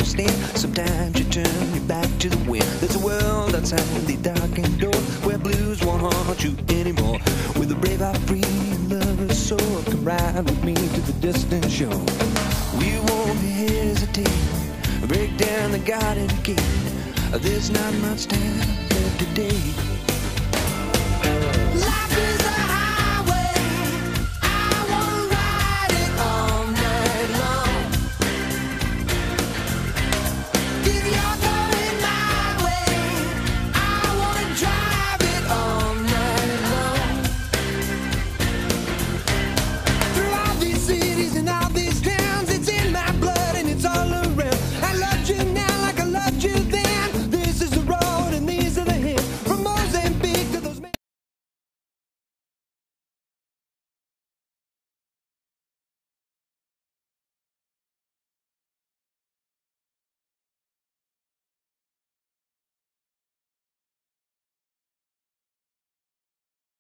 understand. Sometimes you turn your back to the wind. There's a world outside the darkened door where blues won't haunt you anymore. With a brave heart, free and lover's soul, come ride with me to the distant shore. We won't hesitate, break down the garden gate. There's not much time left today.